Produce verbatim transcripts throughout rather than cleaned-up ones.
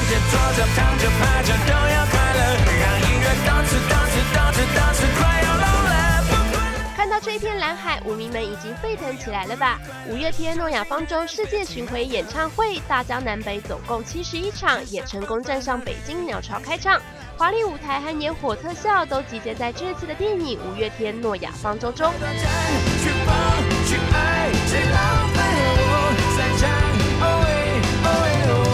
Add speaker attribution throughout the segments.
Speaker 1: 着坐着躺着趴着都要快乐，让音乐到此到此到此到此快要聋了。
Speaker 2: 看到这一片蓝海，舞迷们已经沸腾起来了吧？五月天诺亚方舟世界巡回演唱会，大江南北总共七十一场，也成功站上北京鸟巢开唱。华丽舞台和烟火特效都集结在这次的电影《五月天诺亚方舟》中。
Speaker 1: 去放去爱，谁浪费我散场？哦喂哦喂哦。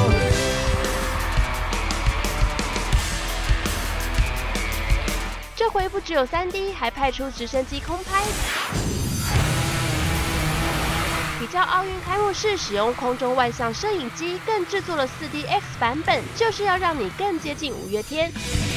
Speaker 2: 这回不只有 三 D， 还派出直升机空拍。比较奥运开幕式使用空中万向摄影机，更制作了 四 D X 版本，就是要让你更接近五月天。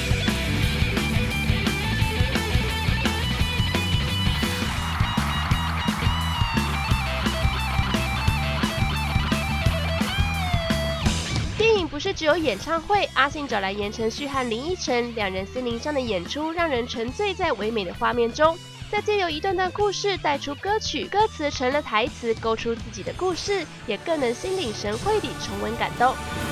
Speaker 2: 电影不是只有演唱会，阿信找来言承旭和林依晨两人心灵上的演出，让人沉醉在唯美的画面中。再借由一段段故事带出歌曲，歌词成了台词，勾出自己的故事，也更能心领神会地重温感动。